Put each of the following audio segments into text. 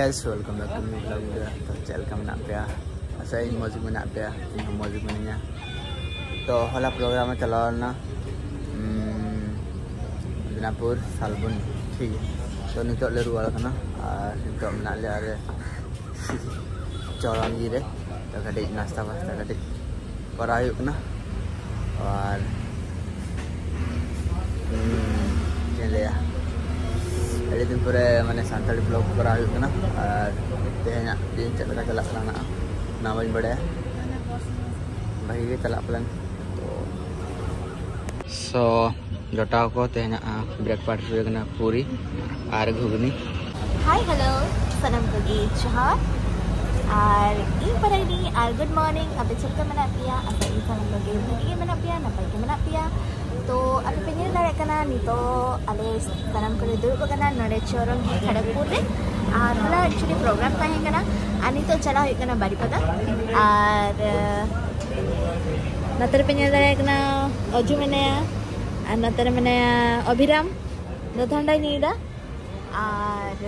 guys, welcome back to new vlog video. तो चल का मना पे ऐसा ही मौजूद मना पे इन मौजूद मनिया तो हला प्रोग्राम में चला ना दिनापुर सालबुन ठीक है तो नितो ले रुआ करना और नितो मना ले आरे चौरान जी रे तो कड़ी नाश्ता वास्ता कड़ी करायु करना और चले या अड़ी दिन पूरे मैंने सांताली ब्लॉग करायु करना और तेहना दिन चला चला करना ना बन बड़े भाई ये चला प्लान तो सो जोटा को तेहना ब्रेकफास्ट हुए करना पूरी और घुगनी हाय हेलो सनम पगी जहां और इन पढ़ाई नी और गुड मॉर्निंग अब चलते मना पिया अब इन सनम पगी लगी मना पिया नपाई के मना पिया तो अब पेंगल दाड़े कना नितो अले सनम को दुरुब कना नडे चोरंग खड़गपुर रे और हला एक्चुअली प्रोग्राम ताहे कना आनी तो चला हुई कना बारीपदा और नतर पेंगल दाड़े कना अजू मेनेया और नतर मेनेया अभिराम दोथंडाई नीदा और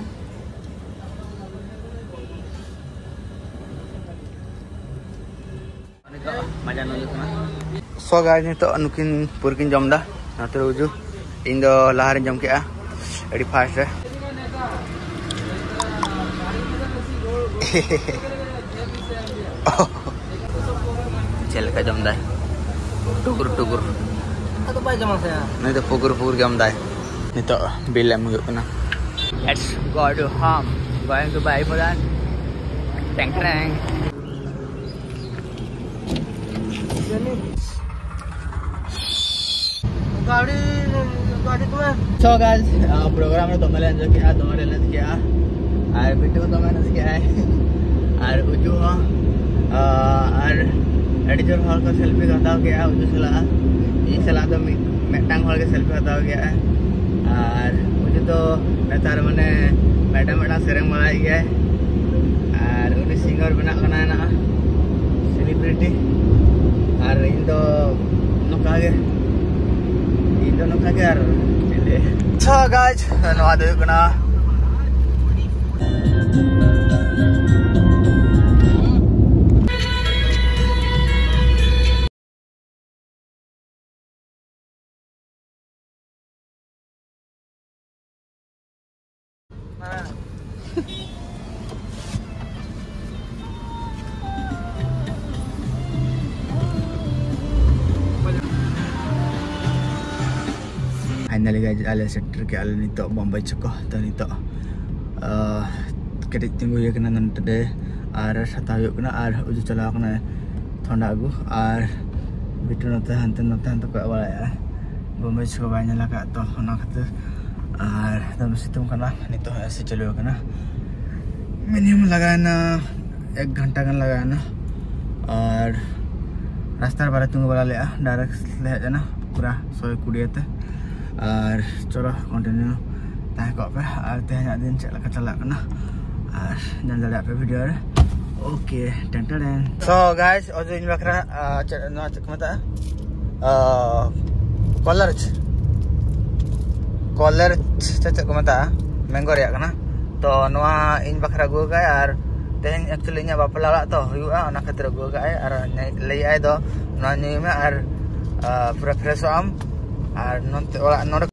मजा नोजो कना सो गाइस नि तो अनुकिन पुरकिन जमदा नाते उजू इन दो लहार जम के एडी फास्ट रे चल का जमदा टुकुर टुकुर तो बाय जमा से नहीं तो पुकुर पुकुर जमदा नि तो बिल एम कना let's go to home going to bye for that thank thank So guys, program में तो मैंने एंजॉय किया, तुम्हारे लिए किया, और बिट्टू तो मैंने किया है, और उजू हो, और एडिटर हॉल का सेल्फी खाता गया, उजू सला, ये सला तो मैटांग हॉल के सेल्फी खाता गया है, और उजू तो नेतार मने मैडम सेरेंग मलाई गया है, और उन्हीं सिंगर बना करना है ना, सेलिब्रिटी, और इन तो नौका के So guys, no ada kena finally guys ala sector ke ala nito Bombay Choko to nito kedik tinggu ye kena nan tade ar satayu kena ar uju chala kena thonda agu ar bitu nota hanten ko wala ya Bombay Choko banyak lah ka to ona khatir ar dalam situ kena nito ऐसे चलो kena minimum लगाना 1 घंटा kan लगाना और रास्ता बारे तुंग वाला ले डायरेक्ट ले जाना पूरा 120 और चलो कंटिन्यू ताहे को पे और तेहना दिन चला का चला करना और जल्दी पे वीडियो रे ओके टेंटन सो गाइस और इन बकरा नो चकमता कॉलर चक मता मैंगो रे करना तो नोआ इन बकरा गो गाय और तेहन एक्चुअली nya बापला ला तो हुआ ओना खातिर गो गाय और ले आय दो नो नी में और पूरा फ्रेश आम और नोते